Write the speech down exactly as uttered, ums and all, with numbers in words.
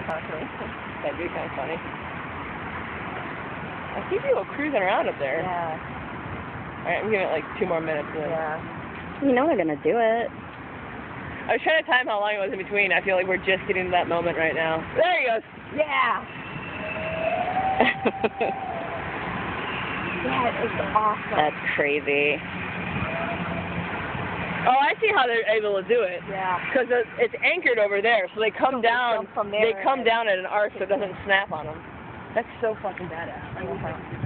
That'd be kind of funny. I see people cruising around up there. Yeah. Alright, I'm giving it like two more minutes. Then. Yeah. You know we're gonna do it. I was trying to time how long it was in between. I feel like we're just getting to that moment right now. There he goes. Yeah. That is awesome. That's crazy. Oh, I see how they're able to do it. Yeah. Because it's anchored over there, so they come so down. They, from there they come down at an arc so it doesn't snap on them. That's so fucking badass.